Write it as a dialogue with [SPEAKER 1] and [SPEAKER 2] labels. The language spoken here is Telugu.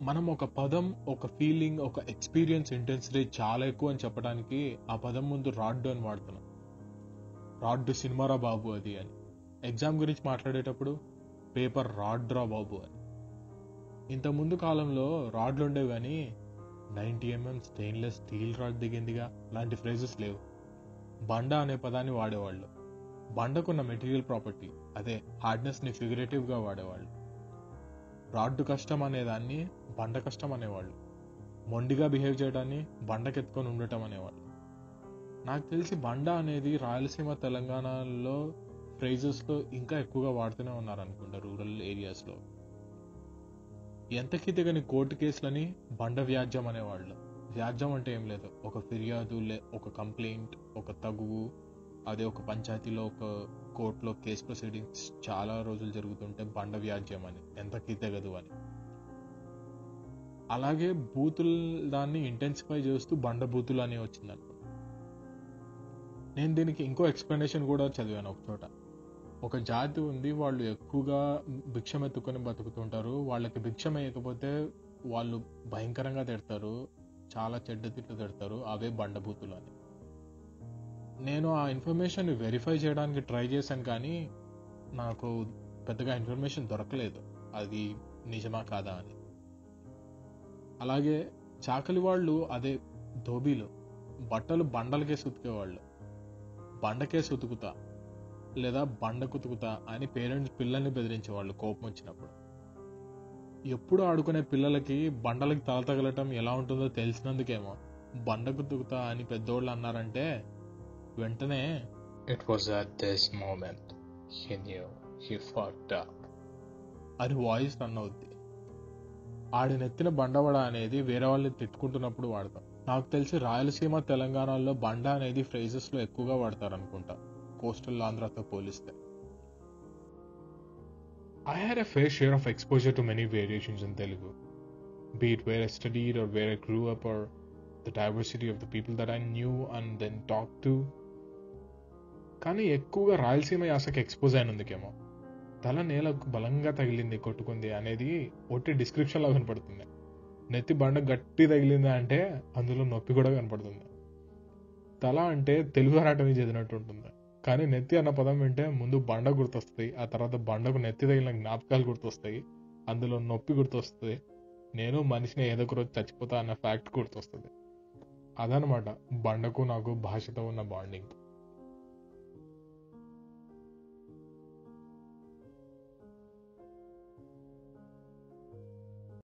[SPEAKER 1] మనం ఒక పదం, ఒక ఫీలింగ్, ఒక ఎక్స్పీరియన్స్ ఇంటెన్సిటీ చాలా ఎక్కువ అని చెప్పడానికి ఆ పదం ముందు రాడ్డు అని వాడుతున్నాం. రాడ్డు సినిమారా బాబు అది అని. ఎగ్జామ్ గురించి మాట్లాడేటప్పుడు పేపర్ రాడ్ రా బాబు అని. ఇంతకుముందు కాలంలో రాడ్లు ఉండేవి కానీ 90 mm స్టెయిన్లెస్ స్టీల్ రాడ్ దిగిందిగా లాంటి ఫ్రేజెస్ లేవు. బండ అనే పదాన్ని వాడేవాళ్ళు. బండకున్న మెటీరియల్ ప్రాపర్టీ, అదే హార్డ్నెస్ ని ఫిగరేటివ్ గా వాడేవాళ్ళు. రాడ్డు కష్టం అనేదాన్ని బండ కష్టం అనేవాళ్ళు. మొండిగా బిహేవ్ చేయడాన్ని బండకెత్తుకొని ఉండటం అనేవాళ్ళు. నాకు తెలిసి బండ అనేది రాయలసీమ, తెలంగాణలో ఫ్రేజెస్ లో ఇంకా ఎక్కువగా వాడుతూనే ఉన్నారు అనుకుంటా, రూరల్ ఏరియాస్ లో. ఎంతకీ తెగని కోర్టు కేసులని బండ వ్యాజ్యం అనేవాళ్ళు. వ్యాజ్యం అంటే ఏం లేదు, ఒక ఫిర్యాదు, ఒక కంప్లైంట్, ఒక తగువు, అదే ఒక పంచాయతీలో, ఒక కోర్టులో కేసు ప్రొసీడింగ్స్ చాలా రోజులు జరుగుతుంటే బండ వ్యాజ్యం అని, ఎంతకీ తెగదు అని. అలాగే బూతులు దాన్ని ఇంటెన్సిఫై చేస్తూ బండ బూతులు అని వచ్చింది అనుకో. నేను దీనికి ఇంకో ఎక్స్ప్లెనేషన్ కూడా చదివాను ఒక చోట. ఒక జాతి ఉంది, వాళ్ళు ఎక్కువగా భిక్షం ఎత్తుకొని బతుకుతుంటారు. వాళ్ళకి భిక్షం వేయకపోతే వాళ్ళు భయంకరంగా తిడతారు, చాలా చెడ్డ తిట్లు తిడతారు, అవే బండబూతులు అని. నేను ఆ ఇన్ఫర్మేషన్ వెరిఫై చేయడానికి ట్రై చేశాను కానీ నాకు పెద్దగా ఇన్ఫర్మేషన్ దొరకలేదు అది నిజమా కాదా అని. అలాగే చాకలి వాళ్ళు, అదే ధోబీలు, బట్టలు బండలకేసి ఉతికేవాళ్ళు. బండకేసి ఉతుకుతా లేదా బండకుతుకుతా అని పేరెంట్స్ పిల్లల్ని బెదిరించేవాళ్ళు కోపం వచ్చినప్పుడు. ఎప్పుడు ఆడుకునే పిల్లలకి బండలకి తల తగలటం ఎలా ఉంటుందో తెలిసినందుకేమో బండకుతుకుతా అని పెద్దోళ్ళు అన్నారంటే వెంటనే "It was at this moment he knew he fucked up" అని వాయిస్ రన్ అవుద్ది. ఆడినెత్తిన బండవడ అనేది వేరే వాళ్ళని తిట్టుకుంటున్నప్పుడు వాడతాం. నాకు తెలిసి రాయలసీమ, తెలంగాణలో బండ అనేది ఫ్రేజెస్ లో ఎక్కువగా వాడతారు అనుకుంటా, కోస్టల్ ఆంధ్రాతో పోలిస్తే. I had a fair share of exposure to many variations in Telugu, be it where I studied or where I grew up or the diversity of the people that I knew and then talked to. కానీ ఎక్కువగా రాయలసీమ యాసకి ఎక్స్పోజ్ అయినందుకేమో తల నేలకు బలంగా తగిలింది, కొట్టుకుంది అనేది ఒట్టి డిస్క్రిప్షన్ లో కనపడుతుంది. నెత్తి బండ గట్టి తగిలింది అంటే అందులో నొప్పి కూడా కనపడుతుంది. తల అంటే తెలుగు అనాటమీ చదివినట్టు ఉంటుంది, కానీ నెత్తి అన్న పదం వింటే ముందు బండ గుర్తొస్తుంది, ఆ తర్వాత బండకు నెత్తి తగిలిన జ్ఞాపకాలు గుర్తొస్తాయి, అందులో నొప్పి గుర్తొస్తుంది, నేను మనిషిని ఏదో ఒక రోజు చచ్చిపోతా అన్న ఫ్యాక్ట్ గుర్తొస్తుంది. అదనమాట బండకు నాకు భాషతో ఉన్న బాండింగ్.